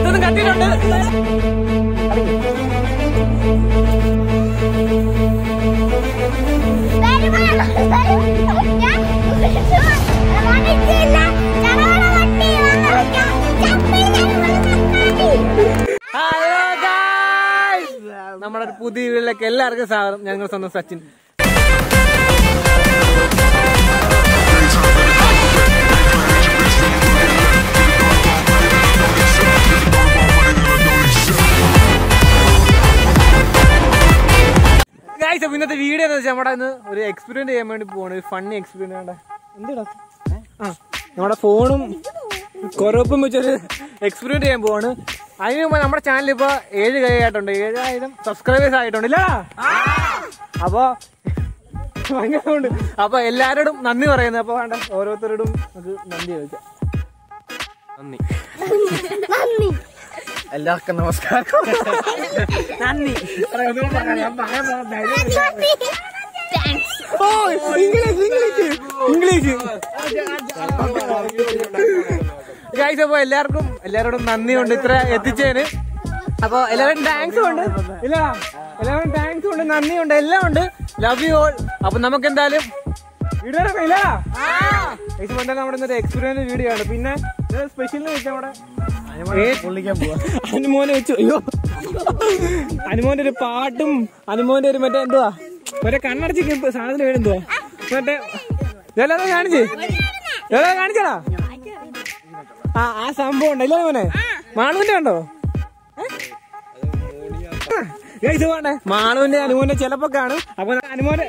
ഓരോന്നും കത്തിയിട്ടുണ്ട്. Hello guys, നമ്മുടെ പുതിയ വീട്ടിലേക്ക് എല്ലാവർക്കും സ്വാഗതം. ഞങ്ങൾ സ്വന്തം സച്ചിൻ. ഗായ്സ്, അപ്പൊ ഇന്നത്തെ വീഡിയോ എന്ന് വെച്ചാൽ നമ്മുടെ ഇന്ന് ഒരു എക്സ്പീരിയൻസ് ചെയ്യാൻ വേണ്ടി പോവാണ്. ഒരു ഫണ്ണി എക്സ്പീരിയൻസ് വേണ്ട എന്താ നമ്മുടെ ഫോണും കൊറോപ്പും വെച്ചൊരു എക്സ്പീരിയൻസ് ചെയ്യാൻ പോവാണ്. അതിന് മുമ്പ് നമ്മുടെ ചാനൽ ഇപ്പൊ 7K ആയിട്ടുണ്ട്. 7000 സബ്സ്ക്രൈബേഴ്സ് ആയിട്ടുണ്ട് ഇല്ല. അപ്പൊ ഭയങ്കരമുണ്ട്. അപ്പൊ എല്ലാരോടും നന്ദി പറയുന്നത്. അപ്പൊ വേണ്ട ഓരോരുത്തരോടും നമുക്ക് നന്ദി ചോദിക്കാം. നന്ദി. എല്ലാവർക്കും നമസ്കാരം. നന്ദി. ഇംഗ്ലീഷ്. ഗൈസ്, അപ്പൊ എല്ലാരോടും നന്ദിയുണ്ട് ഇത്ര എത്തിച്ചതിന്. അപ്പൊ എല്ലാവരും താങ്ക്സും ഉണ്ട് ഇല്ല. എല്ലാവരും താങ്ക്സും ഉണ്ട്, നന്ദിയുണ്ട്, എല്ലാം ഉണ്ട്. Love you all. അപ്പൊ നമുക്ക് എന്തായാലും വീഡിയോ ഇല്ല. നമ്മുടെ ഇന്നത്തെ എക്സ്പീരിയൻസ് വീഡിയോ ആണ്. പിന്നെ സ്പെഷ്യൽ വെച്ചാൽ നമ്മുടെ അനുമോനെ വെച്ചു. അയ്യോ, അനുമോന്റെ ഒരു പാട്ടും അനുമോന്റെ ഒരു മറ്റേ എന്തുവാ മറ്റേ കണ്ണടച്ച് സാധനത്തിന് വേണെന്തുവാ മറ്റേ ഇതെല്ലാം കാണിച്ചടാ. ആ സംഭവം ഉണ്ടോ ഇല്ല മോനെ? മാളുവിന്റെ ഉണ്ടോ? ഇത് വേണ്ടേ മാളുവിന്റെ അനുമോന്റെ ചിലപ്പോ കാണും. അപ്പൊ അനുമോന്റെ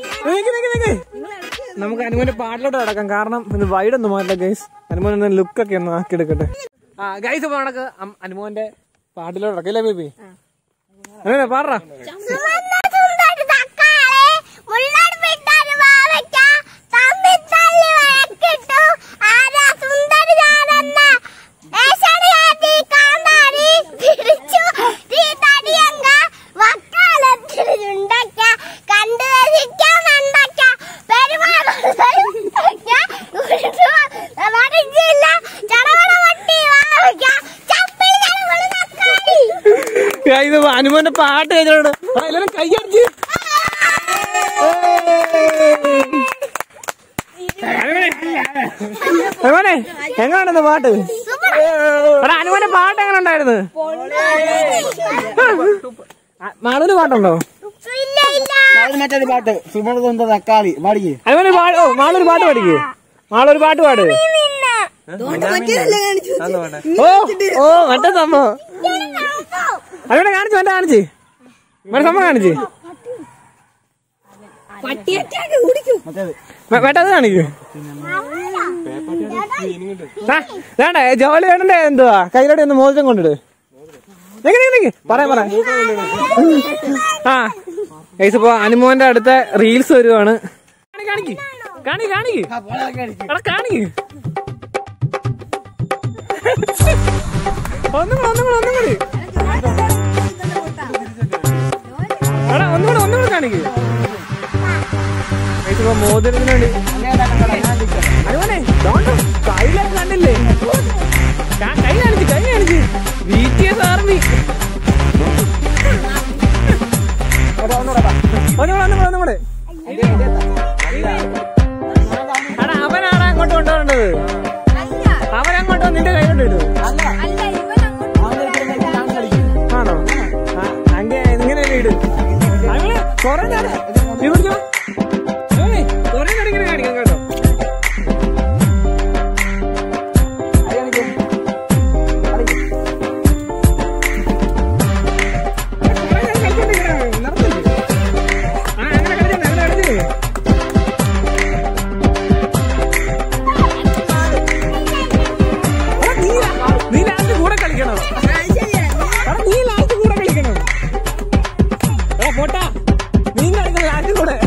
നമുക്ക് അനുമോന്റെ പാട്ടിലോട്ട് കിടക്കാം. കാരണം ഇത് വൈഡൊന്നും മാറ്റില്ല ഗൈസ്. അനുമോൻ ലുക്കൊക്കെ ഒന്ന് ആക്കിയെടുക്കട്ടെ. ഗൈസ്, അപ്പൊ നടക്ക് അനുമോന്റെ പാട്ടിലോട്ട് കിടക്കില്ലേ ബേബി? അങ്ങനെ പാടാ. ഇത് അനുമോന്റെ പാട്ട് കഴിഞ്ഞോട് എല്ലാരും കൈയടിച്ച് അനുമോനെ എങ്ങനെയുണ്ടെന്ന് പാട്ട്? അനുമോന്റെ പാട്ട് എങ്ങനെ ഉണ്ടായിരുന്നു? മാളൂര് പാട്ടുണ്ടോ? മറ്റൊരു പാട്ട് തക്കാളി പാടിക്കേ. അനുമോന് മാളൊരു പാട്ട് പാടിക്കേ. മാളൊരു പാട്ട് പാട്. ഓ മറ്റേ സംഭവം അവിടെ കാണിച്ചു. മറ്റേ കാണിച്ച് മറ്റേ സംഭവം കാണിച്ച് മറ്റത് കാണിക്കൂ. വേണ്ട ജോലി വേണ്ടേ? എന്തുവാ കയ്യിലോടെ ഒന്ന് മോചനം കൊണ്ടിട്. പറയാ. ആ ഗൈസ്, ഇപ്പൊ അനുമോന്റെ അടുത്ത റീൽസ് വരുവാണ്. കാണിക്ക് ഒന്നും കൂടി കാണിക്ക്. മോതിരത്തിന് വേണ്ടി അനുമോനെ കയ്യിലൊക്കെ കണ്ടില്ലേ? കൈ കാണിച്ച് BTS ആർമി. ഒന്നും കൂടെ. അവനാണ് അങ്ങോട്ട് കൊണ്ടുവരേണ്ടത്. അവനങ്ങോട്ടോ നിന്റെ കൈകൊണ്ട് ഇടും. ആണോ? ഇങ്ങനെയല്ലേ ഇടും. അങ്ങനെ കൊറേ കൊറേ കടിങ്ങനെ കാണിക്കാം കേട്ടോ. നീ ലാസ്റ്റ് കൂടെ കളിക്കണം. പോട്ടാ നീ കളിക്കണം ലാസ്റ്റ് കൂടെ.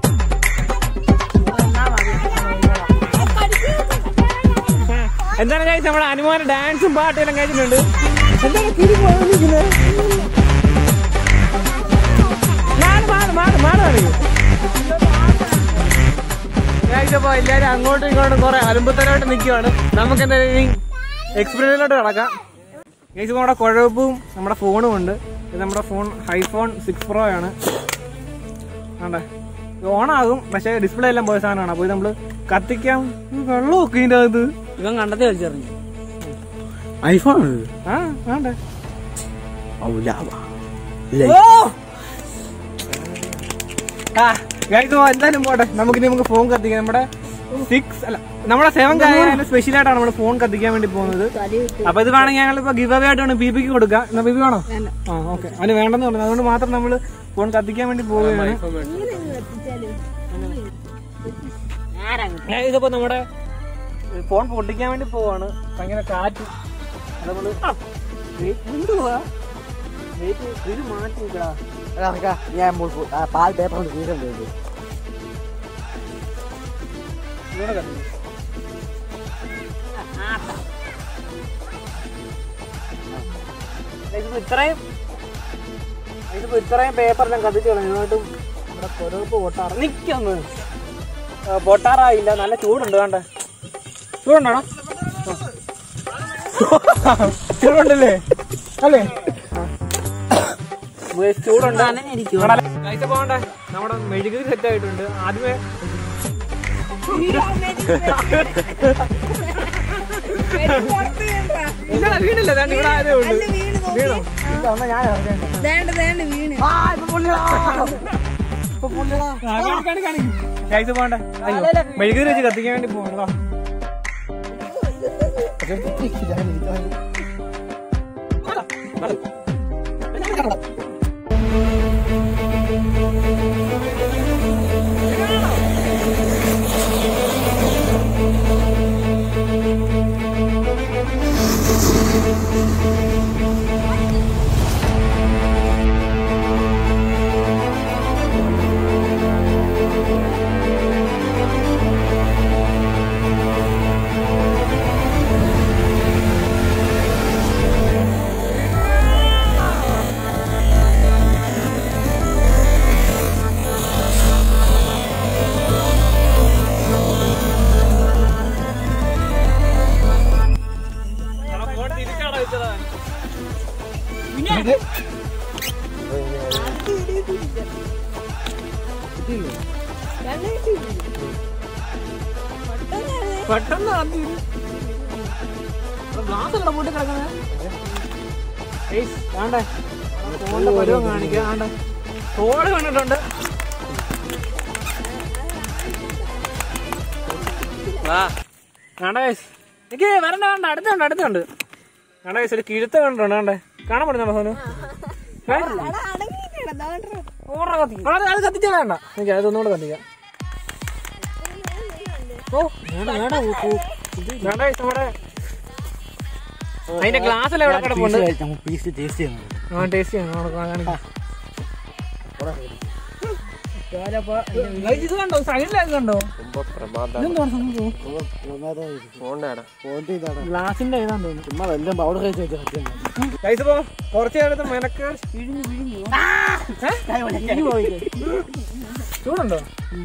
എന്താണ് കഴിച്ചത്? നമ്മുടെ അനുമോന്റെ ഡാൻസും പാട്ടും എല്ലാം കഴിച്ചിട്ടുണ്ട്. എന്താണ് തിരിഞ്ഞിരിക്കുന്നത്? മാട് കാണിക്കും. കഴിച്ചപ്പോ എല്ലാരും അങ്ങോട്ടും ഇങ്ങോട്ടും കുറെ അലുമ്പത്തരമായിട്ട് നിൽക്കുവാണ്. നമുക്ക് എന്തായാലും എക്സ്പീരിയൻസിലോട്ട് കിടക്കാം. ഗൈസ് നമ്മുടെ കുഴപ്പവും നമ്മുടെ ഫോണും ഉണ്ട്. ഇത് നമ്മുടെ ഫോൺ iPhone 6 Pro ആണ്. ആണ്ടേ ഓണാകും, പക്ഷെ ഡിസ്പ്ലേ എല്ലാം പോയ സാധനമാണ്. അപ്പോൾ ഇത് നമ്മള് കത്തിക്കാം. വെള്ളമൊക്കെ ഇതിൻ്റെ അകത്ത് ഇവൻ കണ്ടതേ കളിച്ചറിഞ്ഞു. ഐഫോൺ ആണ്ടേ എന്തായാലും പോട്ടെ. നമുക്ക് ഫോൺ കത്തിക്കാം. നമ്മുടെ 7 ആയാലും സ്പെഷ്യൽ ആയിട്ടാണ് നമ്മൾ ഫോൺ കത്തിക്കാൻ വേണ്ടി പോകുന്നത്. അപ്പൊ ഇത് വേണമെങ്കിൽ ഞങ്ങൾ ഇപ്പൊ ഗിവ് അവേ ആയിട്ടാണ് ബിപിക്ക് കൊടുക്കുക. എന്നാ ബിപി വേണോ? ഓക്കെ, അതിന് വേണ്ടെന്ന് പറഞ്ഞു. അതുകൊണ്ട് മാത്രം നമ്മള് ഫോൺ കത്തിക്കാൻ വേണ്ടി പോവുകയാണ്. ഇതിപ്പോ നമ്മുടെ ഫോൺ പൊട്ടിക്കാൻ വേണ്ടി പോവാണ്. ഭയങ്കര കാറ്റ്. അത് നമ്മള് മാറ്റി വെക്കടാ. ഞാൻ പാൽ പേപ്പർ വീടുണ്ട്. ഇതിപ്പോ ഇത്രയും പേപ്പറെല്ലാം കത്തിച്ചു കളഞ്ഞിട്ടും നമ്മുടെ കൊരപ്പ് പൊട്ടാറായില്ല. നല്ല ചൂടുണ്ട്. കണ്ടേ ചൂടുണ്ടാണോ? ചൂടുണ്ടല്ലേ? അല്ലേ ചൂടുണ്ട്. പോകണ്ടേ? നമ്മുടെ മെഴുകുതിരി സെറ്റ് ആയിട്ടുണ്ട്. ആദ്യമേ വീണില്ല, ഇവിടെ ആരേ ഉള്ളൂ. വീണോ? ഇത് പോകണ്ടേ? മെഴുകുതിരി വെച്ച് കത്തിക്കാൻ വേണ്ടി പോകണോ? പെട്ടെന്ന് ഗ്ലാസ് കൂട്ടി കിടക്കുന്നത് ഫോണിന്റെ പരുവം കാണിക്കുക. ഫോണ് കണ്ടിട്ടുണ്ട്. എനിക്ക് വരണ്ട, വേണ്ട, അടുത്തുണ്ട്. ഒരു കിഴുത്ത കണ്ടിട്ടുണ്ട്. കാണാൻ പറ്റുന്നുണ്ടോ ഫോന്? അത് കത്തിച്ചാ വേണ്ട, എനിക്ക് അതൊന്നുകൂടെ കത്തിക്കാം. അതിന്റെ ഗ്ലാസ്സിൽ എവിടെ കിടപ്പുണ്ട്? ടേസ്റ്റ് ചെയ്യണം. ഇത് കണ്ടോ? സൈഡിലേക്ക് കണ്ടോ? ഗ്ലാസിന്റെ ഏതാന്ന് തോന്നുന്നു. കുറച്ചു നേരത്തെ മെനക്കേട് ചൂടുണ്ടോ?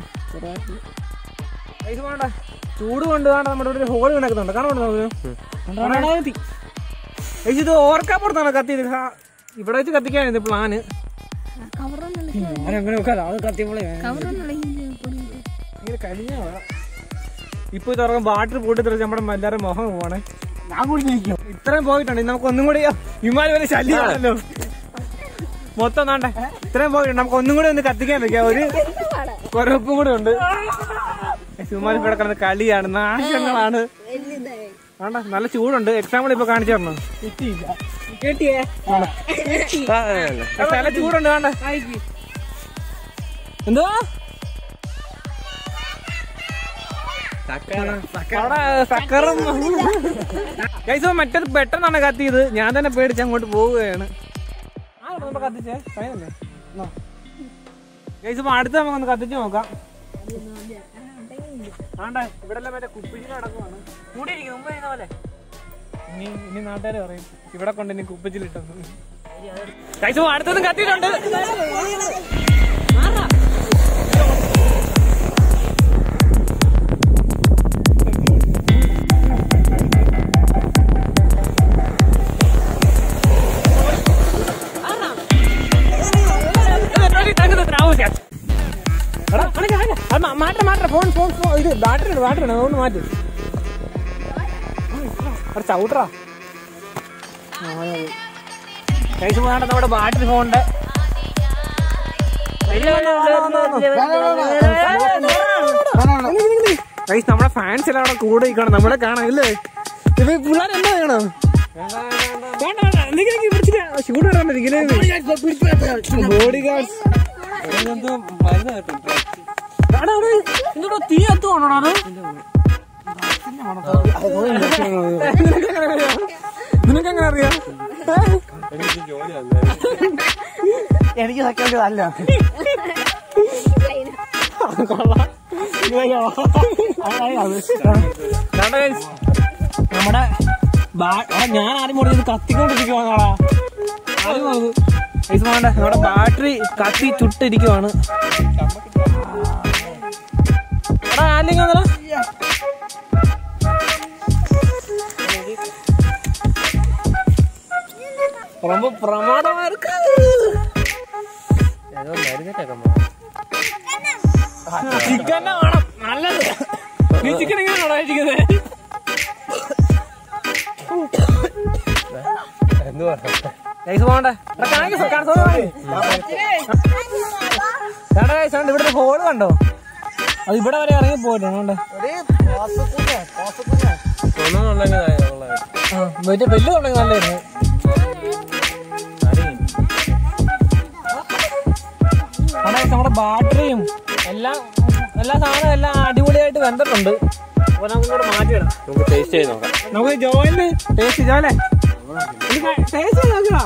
വേണ്ട, ചൂട് കൊണ്ട് വേണ്ട നമ്മുടെ ഇവിടെ ഹോൾ കിടക്കുന്നുണ്ട്. കാണുന്നുണ്ടോ? ഇത് ഓർക്കാപ്പുറത്താണ് കത്തിയത്. ഇവിടെ വെച്ച് കത്തിക്കാനിത് പ്ലാന്. ഇപ്പൊ ഇതറക്കം ബാറ്ററി പൂട്ടി തെറിച്ച് നമ്മുടെ എല്ലാവരും മുഖം പോവാണ്. ഇത്രയും പോയിട്ടുണ്ട്. നമുക്ക് ഒന്നും കൂടി വിമാനം വരെ ശല്യമാണല്ലോ. മൊത്തം നാണ്ടേ ഇത്രയും പോയിട്ടുണ്ട്. നമുക്ക് ഒന്നും കൂടി ഒന്ന് കത്തിക്കാൻ വെക്കാം. ഒരു കുരപ്പും കൂടെ ഉണ്ട്. വിമാനം ഇവിടെ കിടന്ന് കളിയാണ്, നാശങ്ങളാണ്. വേണ്ട, നല്ല ചൂടുണ്ട്. എക്സാമ്പിൾ ഇപ്പൊ കാണിച്ചു തരണം. നല്ല ചൂടുണ്ട്. വേണ്ട എന്തോ സക്കറും മറ്റേത് പെട്ടെന്നാണ് കത്തിയത്. ഞാൻ തന്നെ പേടിച്ച് അങ്ങോട്ട് പോവുകയാണ്. കത്തിച്ചേ ഫൈനല്ലേ? അടുത്ത് നമുക്കൊന്ന് കത്തിച്ച് നോക്കാം. ആണ്ട ഇവിടെ എല്ലാം മറ്റേ കുപ്പിച്ചിൽ അടക്കമാണ് കൂടിയിരിക്കും. മുമ്പ് ചെയ്യുന്ന പോലെ ഇനി നാട്ടുകാർ പറയും ഇവിടെ കൊണ്ട് ഇനി കുപ്പിച്ചിലിട്ടെന്ന്. അടുത്തൊന്നും കത്തിയിട്ടുണ്ട്. മാറ്റ ഫോൺ ഇത് ബാറ്ററി അതുകൊണ്ട് മാറ്റി ചവിട്ടറാ കഴിച്ചു പോകാണ്ട് നമ്മുടെ ബാറ്ററി ഫോണിന്റെ നമ്മുടെ ഫാൻസ് എല്ലാം അവിടെ കൂടെ നിൽക്കണം നമ്മളെ കാണാം ഇല്ലേ ഇപ്പൊ പിള്ളേർ എന്താ ചെയ്യണം ഷൂട്ട് ഇടാണ്ടിരിക്കലേ ബോഡി ഗാർഡ്സ് എന്തോ തീ എത്തുവാണോ അത് നിനക്കെങ്ങനെ അറിയാം എനിക്ക് സെക്കൻഡ് അല്ല നമ്മുടെ ഞാൻ ആരും കൊടുത്തത് കത്തിക്കൊണ്ടിരിക്കുവാണോടാ നമ്മുടെ ബാറ്ററി കത്തി ചുട്ടിരിക്കുവാണ് എടാ ആരെങ്കിലും ரொம்ப பிரமாதமா இருக்கு ചിക്കൻ വേണം നല്ലത് നീ ചിക്കൻ എങ്ങനെയാണോ കഴിക്കുന്നത് ഇവിടുത്തെ ഹോള് കണ്ടോ അത് ഇവിടെ വരെ ഇറങ്ങി പോയിട്ടുണ്ട് വലിയ ബെല്ലുണ്ടെങ്കിൽ നല്ലായിരുന്നു നമ്മുടെ ബാറ്ററിയും എല്ലാ സാധനവും എല്ലാം അടിപൊളിയായിട്ട് വെന്തിട്ടുണ്ട്. അപ്പൊ നമുക്കിവിടെ മാറ്റിയിടാം. നമുക്ക് ടേസ്റ്റ് ചെയ്ത് നോക്കാം. നമുക്ക് ജോയിന് ടേസ്റ്റ് ജോലെ ടേസ്റ്റ് ചെയ്ത് നോക്കാം.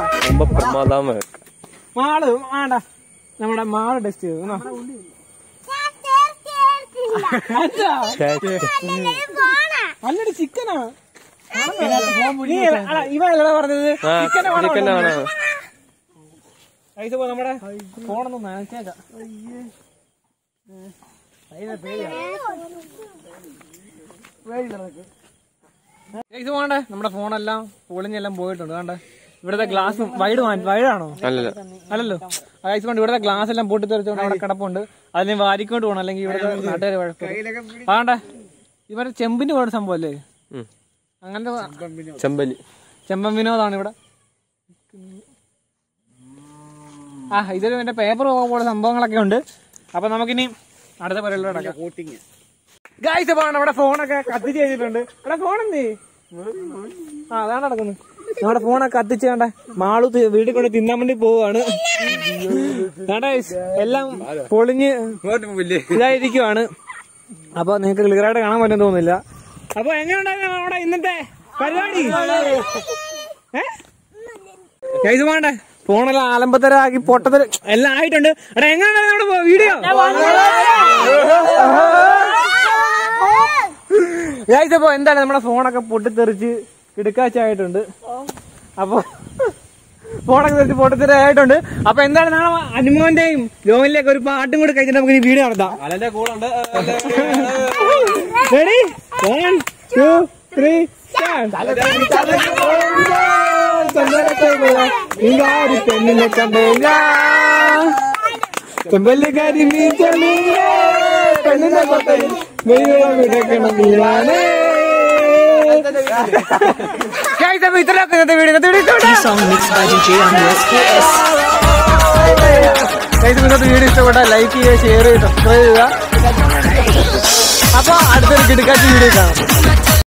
മാള് വേണ്ട നമ്മുടെ മാള് ടേസ്റ്റ് ചെയ്തു അല്ലടി ചിക്കനാ ഇവല്ല പറഞ്ഞത് ചിക്കനാണ്. നമ്മുടെ ഫോണൊന്നും നനച്ചേക്കാം. ഇത് വേണ്ടേ നമ്മുടെ ഫോണെല്ലാം പൊളിഞ്ഞെല്ലാം പോയിട്ടുണ്ട്. വേണ്ടേ ഇവിടുത്തെ ഗ്ലാസും വൈഡാണോ അല്ലല്ലോ ഐസ് കൊണ്ട് ഇവിടുത്തെ ഗ്ലാസ് എല്ലാം പൊട്ടിത്തെറിച്ചോണ്ട് അവിടെ കിടപ്പുണ്ട്. അതിന് വാരിക്കൊണ്ട് പോകണം അല്ലെങ്കിൽ ഇവിടുത്തെ നാട്ടുകാർ വഴക്ക്. വേണ്ടേ ഇവരുടെ ചെമ്പിന് പോയ സംഭവം അല്ലേ അങ്ങനത്തെ ചെമ്പൻ വിനോദാണ് ഇവിടെ. ഇതൊരു എന്റെ പേപ്പർ പോലെ സംഭവങ്ങളൊക്കെ ഉണ്ട്. അപ്പൊ നമുക്കിനി അടുത്ത പരിപാടിയിലൂടെ നടക്കാം. ഗായ്സ് അപ്പൊ നമ്മുടെ ഫോണൊക്കെ കത്തിച്ച് കഴിഞ്ഞിട്ടുണ്ട്. എടാ ഫോൺ എന്തേ അതാണ് നടക്കുന്നത്. നമ്മുടെ ഫോണൊക്കെ കത്തിച്ച് കണ്ട മാളു വീട്ടിൽ കൊണ്ട് തിന്നാൻ വേണ്ടി പോവാണ്. എല്ലാം പൊളിഞ്ഞ് ഇതായിരിക്കുവാണ്. അപ്പൊ നിങ്ങക്ക് ക്ലിയർ ആയിട്ട് കാണാൻ പറ്റും തോന്നുന്നില്ല. അപ്പൊ എങ്ങനെയുണ്ടായിരുന്നു നമ്മുടെ ഇന്നത്തെ പരിപാടി? ഗായ്സ് വേണ്ടേ ഫോണെല്ലാം ആലമ്പത്തരാക്കി പൊട്ടത്തര എല്ലാം ആയിട്ടുണ്ട്. എടാ എങ്ങനെയാണ് നമ്മുടെ വീഡിയോ? ഗായ്സ് എന്തായാലും നമ്മുടെ ഫോണൊക്കെ പൊട്ടിത്തെറിച്ച് കിടുക്കാച്ചായിട്ടുണ്ട്. അപ്പൊ ഫോണൊക്കെ തെറിച്ച് പൊട്ടിത്തെറിയായിട്ടുണ്ട്. അപ്പൊ എന്താണ് നാളെ അനുമോന്റെയും ലോനിലേക്ക് ഒരു പാട്ടും കൂടി കഴിച്ചിട്ട് നമുക്ക് ഈ വീഡിയോ നടത്താം. റെഡി 1 2 3 പെണ്ണിനെ കണ്ടേങ്ങ ചെമ്പല്ലിക്കാരി പെണ്ണിനെ കൊട്ടയിൽ വിടക്കണം നീളാണ്. ഇത്രയൊക്കെ ഇന്നത്തെ വീഡിയോ ഇഷ്ടപ്പെട്ടാൽ ലൈക്ക് ചെയ്യുക, ഷെയർ ചെയ്യുക, സബ്സ്ക്രൈബ് ചെയ്യുക. അപ്പൊ അടുത്തൊരു കിടക്കാച്ച വീഡിയോ കാണാം.